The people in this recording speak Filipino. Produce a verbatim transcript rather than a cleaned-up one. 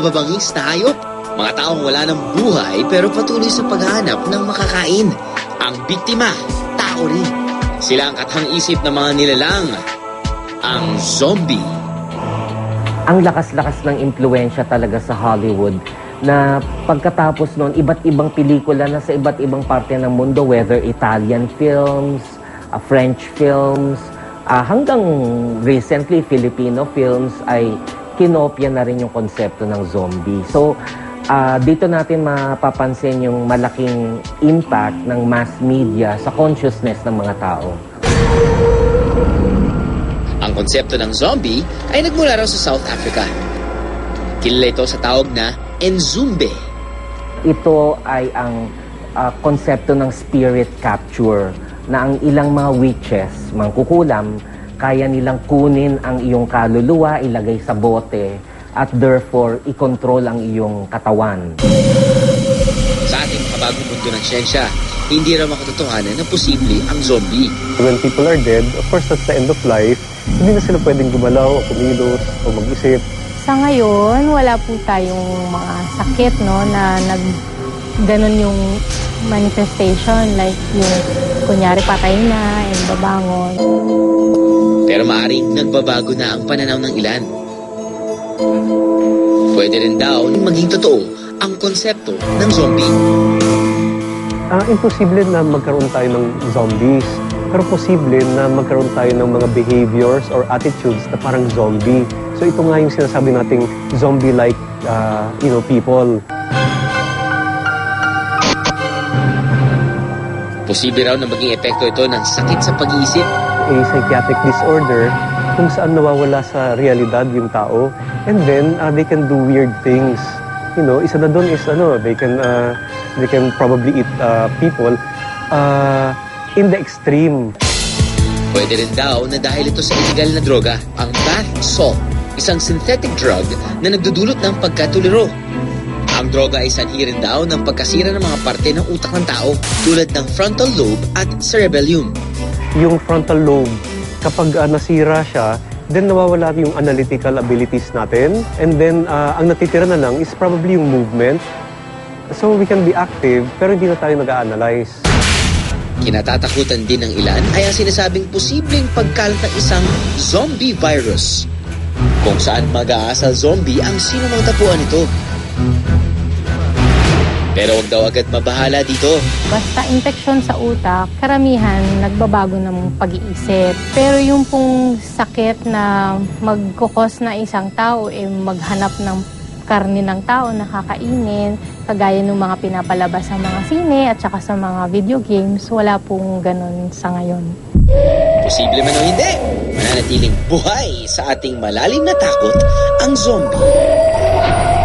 mababangis na hayop. Mga taong wala ng buhay pero patuloy sa paghahanap ng makakain. Ang biktima, tao rin. Sila ang kathang-isip ng mga nilalang, ang zombie. Ang lakas-lakas ng impluensya talaga sa Hollywood na pagkatapos noon, iba't ibang pelikula na sa iba't ibang parte ng mundo, whether Italian films, uh, French films, uh, hanggang recently Filipino films ay kinopya na rin yung konsepto ng zombie. So, uh, dito natin mapapansin yung malaking impact ng mass media sa consciousness ng mga tao. Ang konsepto ng zombie ay nagmula raw sa South Africa. Kilala ito sa tawag na Nzumbe. Ito ay ang uh, konsepto ng spirit capture na ang ilang mga witches, mangkukulam, kaya nilang kunin ang iyong kaluluwa, ilagay sa bote, at therefore, i-control ang iyong katawan. Sa ating makabagong mundo ng siyensya, hindi raw makatotohanan na posible ang zombie. When people are dead, of course, that's the end of life. Hindi na sila pwedeng gumalaw, o kumilos, o mag-isip. Sa ngayon, wala po tayong mga sakit, no, na nag ganun yung manifestation, like yung kunyari patay na and babangon. Pero maaaring nagbabago na ang pananaw ng ilan. Pwede rin daw maging totoo ang konsepto ng zombie. Uh, imposible na magkaroon tayo ng zombies. Pero posible na magkaroon tayo ng mga behaviors or attitudes na parang zombie. So ito nga yung sinasabi nating zombie-like, uh, you know, people. Posible raw na maging epekto ito ng sakit sa pag-iisip. A psychiatric disorder kung saan nawawala sa realidad yung tao. And then, uh, they can do weird things. You know, isa na doon is, ano, they can, uh, they can probably eat uh, people. Uh, in the extreme. Pwede rin daw na dahil ito sa illegal na droga, ang bath salt, isang synthetic drug na nagdudulot ng pagkatuliro. Ang droga ay sanhi rin daw ng pagkasira ng mga parte ng utak ng tao tulad ng frontal lobe at cerebellum. Yung frontal lobe, kapag uh, nasira siya, then nawawala yung analytical abilities natin. And then, uh, ang natitira na lang is probably yung movement. So we can be active, pero hindi na tayo nag-a-analyze. Kinatatakutan din ng ilan ay ang sinasabing posibleng pagkalat ng isang zombie virus, kung saan mag-aasal zombie ang sino mang tapuan nito. Pero huwag daw agad mabahala dito. Basta infeksyon sa utak, karamihan nagbabago ng pag-iisip. Pero yung pong sakit na magkukos na isang tao, eh, maghanap ng karne ng tao na kakainin, kagaya ng mga pinapalabas sa mga sine at saka sa mga video games, wala pong ganun sa ngayon. Posible man o hindi, mananatiling buhay sa ating malalim na takot ang zombie.